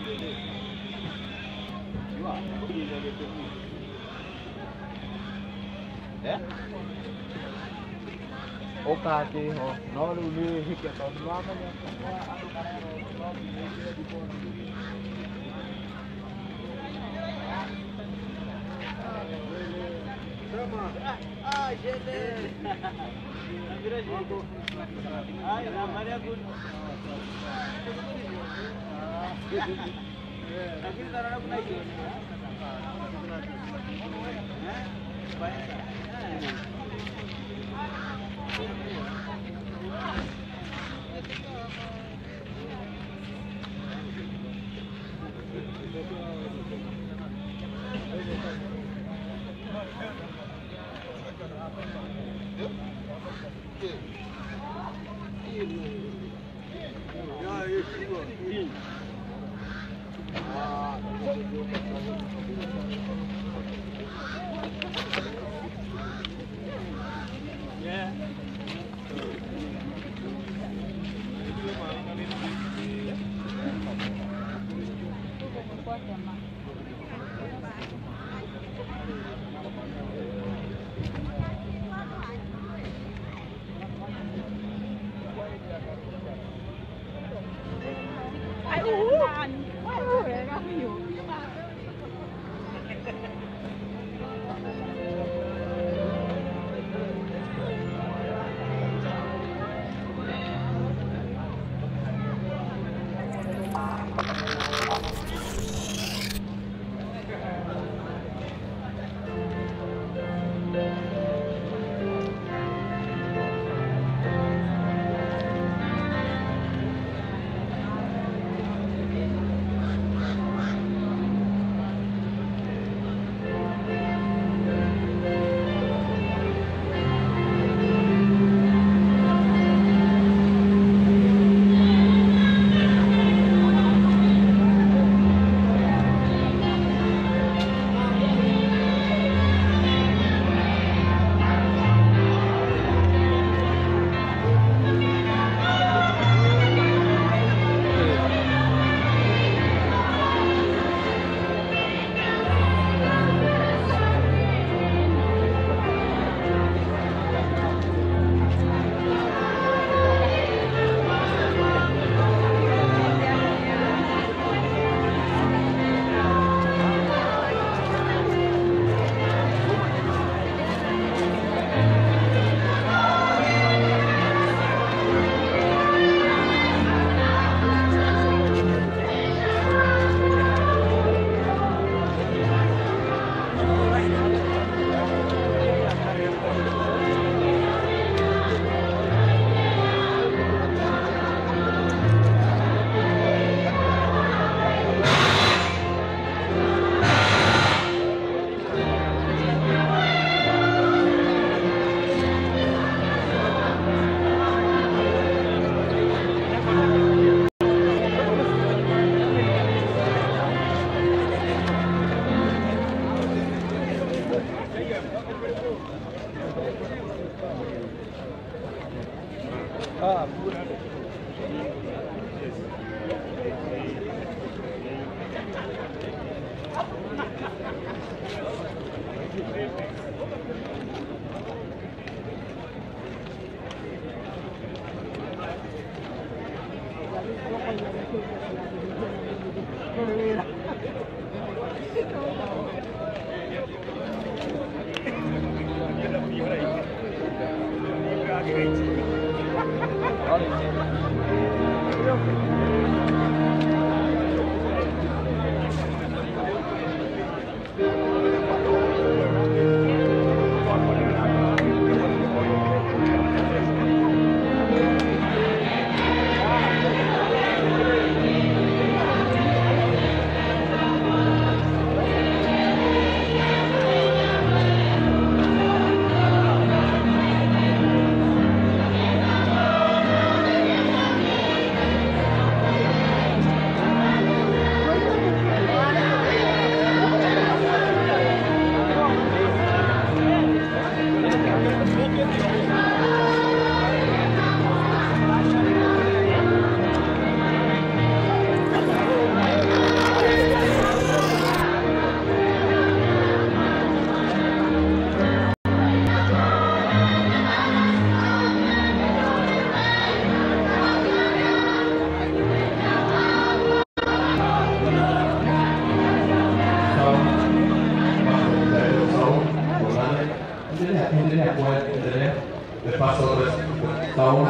Okati ho, no lulu hikya to lama nya. Gente. Ai, Maria Gun. Lagi taruh aku naik. the personal sound.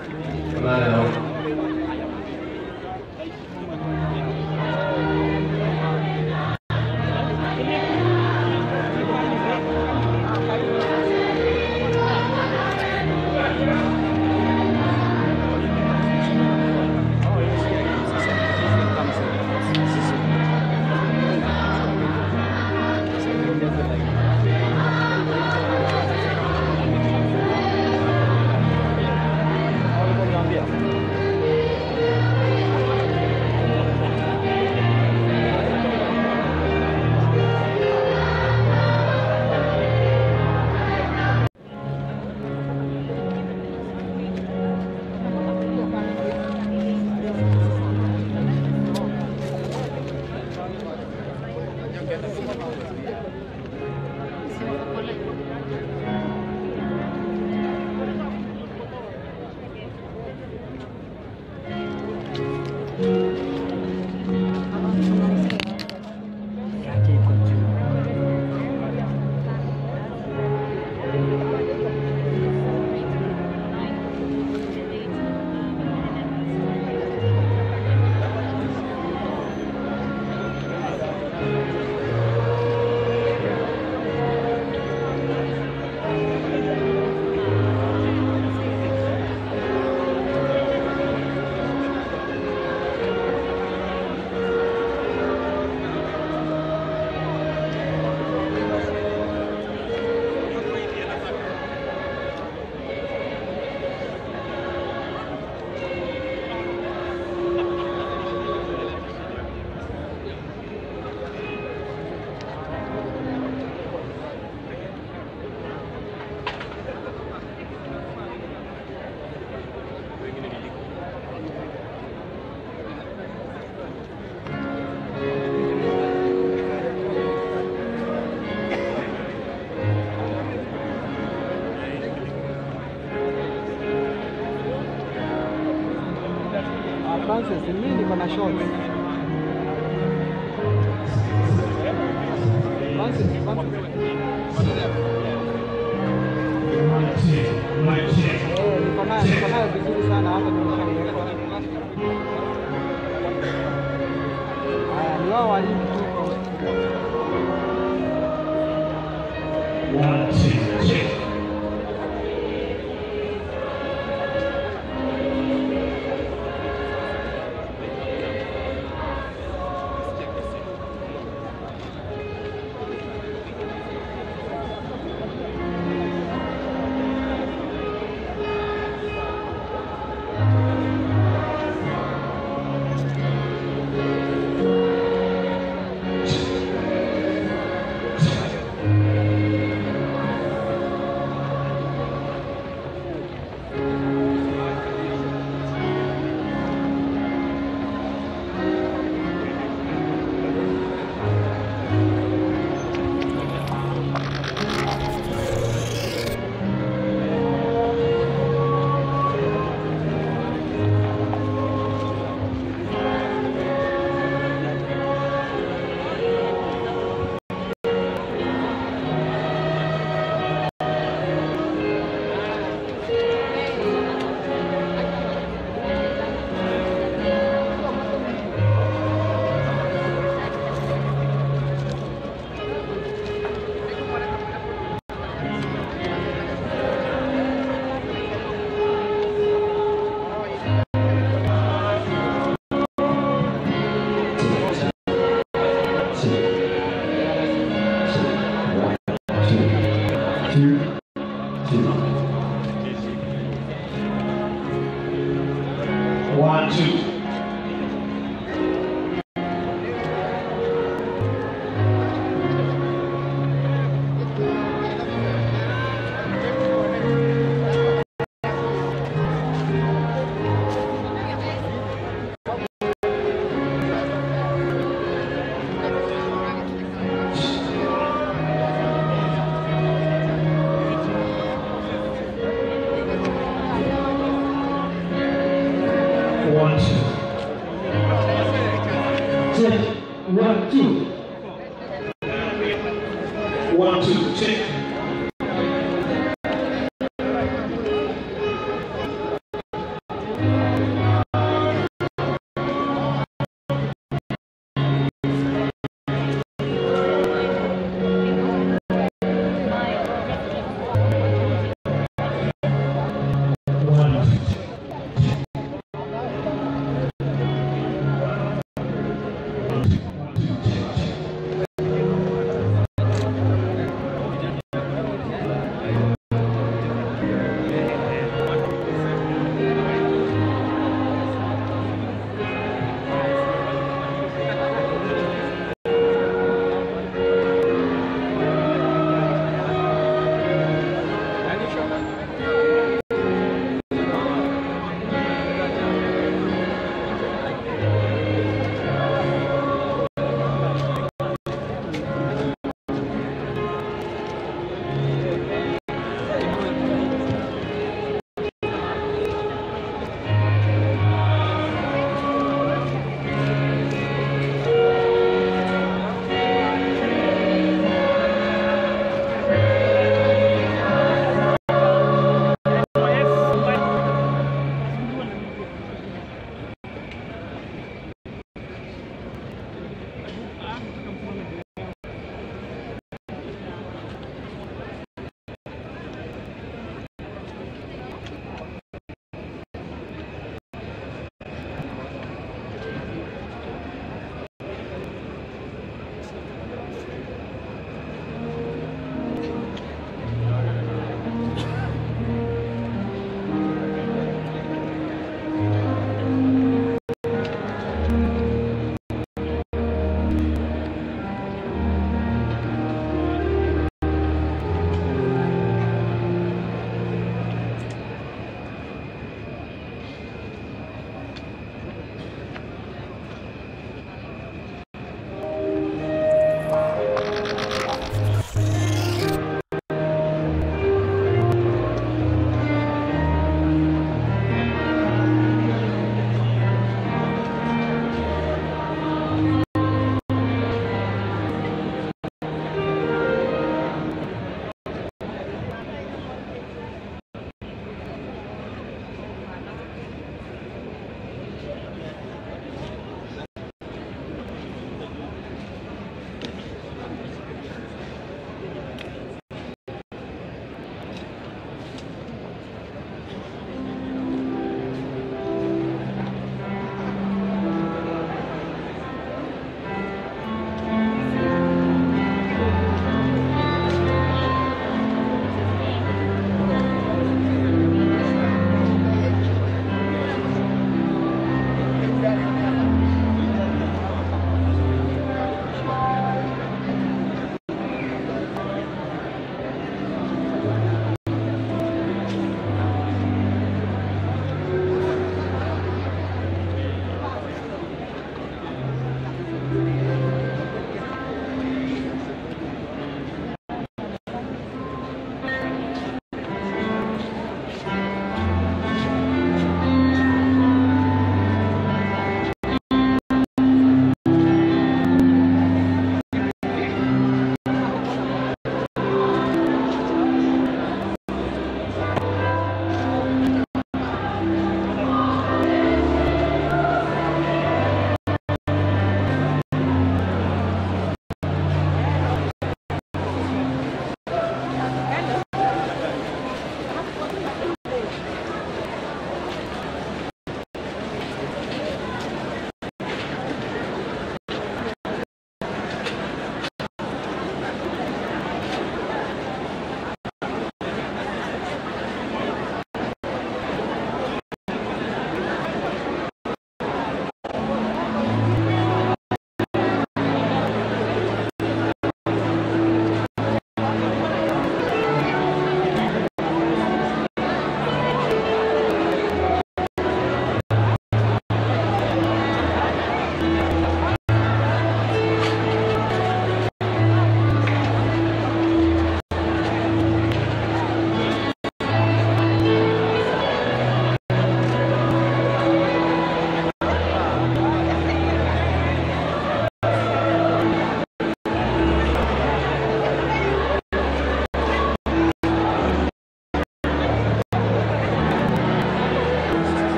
Francis, mimi niko na short. Francis. Niko nayo vizuri sana hapa nimeshaweka. Ni wao walimu Tuko. 1, 2, check.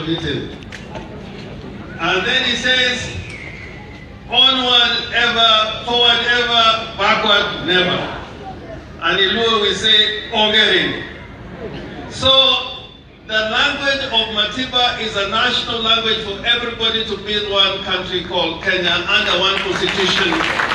little. And then he says, onward ever, forward ever, backward never. And in Luo we say, Ongering. So, the language of Matiba is a national language for everybody to build one country called Kenya under one constitution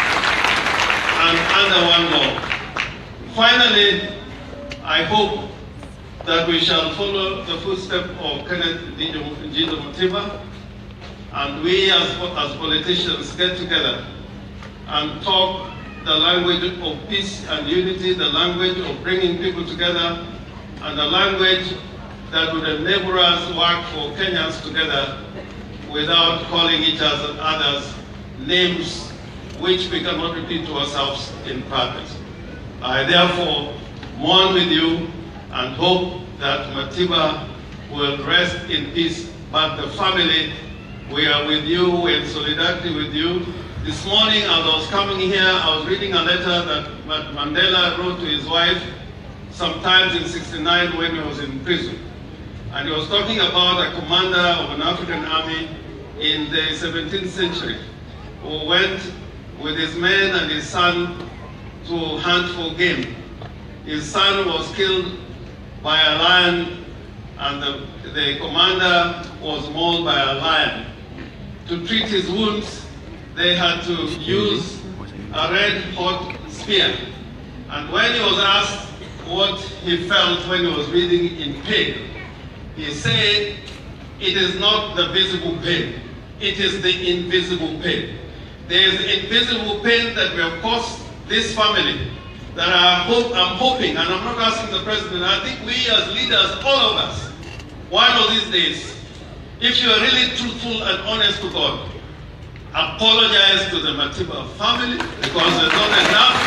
and under one law. Finally, I hope that we shall follow the footsteps of Kenneth Matiba, and we as politicians get together and talk the language of peace and unity, the language of bringing people together, and the language that would enable us to work for Kenyans together without calling each other's names which we cannot repeat to ourselves in private. I therefore mourn with you and hope that Matiba will rest in peace, but the family, we are with you, we're in solidarity with you. This morning as I was coming here, I was reading a letter that Mandela wrote to his wife sometimes in '69 when he was in prison. And he was talking about a commander of an African army in the 17th century who went with his men and his son to hunt for game. His son was killed by a lion, and the commander was mauled by a lion. To treat his wounds, they had to use a red hot spear. And when he was asked what he felt when he was breathing in pain, he said, it is not the visible pain, it is the invisible pain. There is invisible pain that we have caused this family that I'm hoping, and I'm not asking the president, I think we as leaders, all of us, one of these days, if you are really truthful and honest to God, apologize to the Matiba family because there's not enough,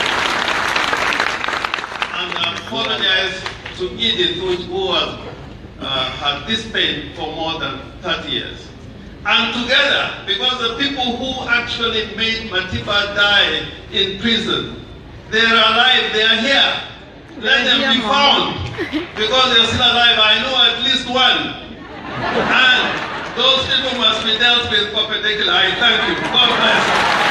and apologize to Edith who has had this pain for more than 30 years. And together, because the people who actually made Matiba die in prison, they are alive, they are here. Let them be found, because they are still alive. I know at least one. And those people must be dealt with perpendicular. I thank you. God bless.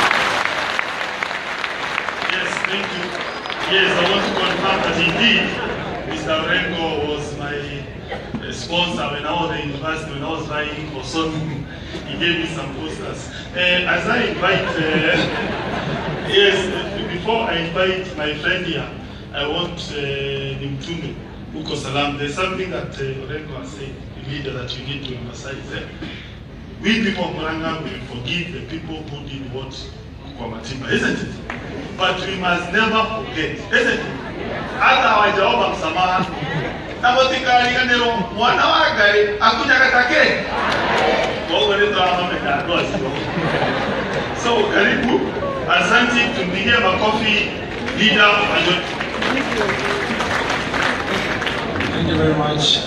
Yes, thank you. Yes, I want to confirm that indeed, Mr. Orengo was my sponsor when I was at university, when I was writing for something. He gave me some posters. As I invite, yes, before I invite my friend here, I want Nimtume, Uko Salam. There's something that Orengo has said, the leader, that you need to emphasize there. We people of Murang'a will forgive the people who did what kwa Matiba, isn't it? But we must never forget, isn't it? Hata hawajaomba msamaha. Nabotika alikanero mwana wake akuja katake. So karibu, asante, tumpigie makofi leader. Thank you very much.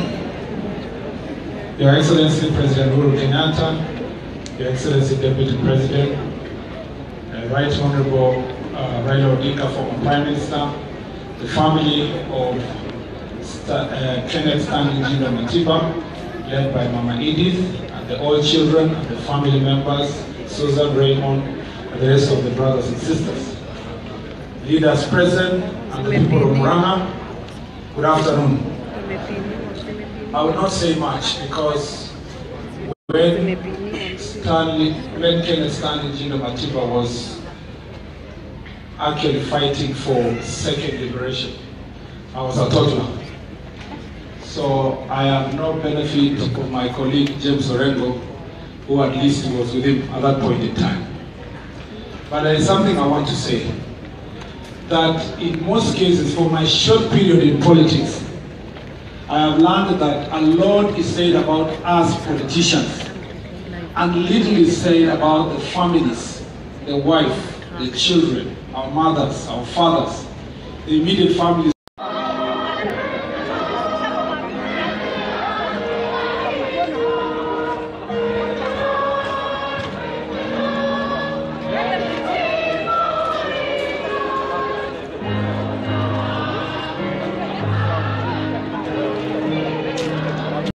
Your Excellency President Uhuru Kenyatta, Your Excellency Deputy President, Right Honorable Raila Odinga, former Prime Minister, the family of Kenneth Matiba, led by Mama Edith, and the all children and the family members, Susan, Raymond, and the rest of the brothers and sisters. Leaders present and the people of Murang'a, good afternoon. I will not say much because when Kenneth Matiba was actually fighting for second liberation, I was a toddler. So I have no benefit of my colleague James Orengo, who at least was with him at that point in time. But there is something I want to say, that in most cases, for my short period in politics, I have learned that a lot is said about us politicians, and little is said about the families, the wife, the children, our mothers, our fathers, the immediate families.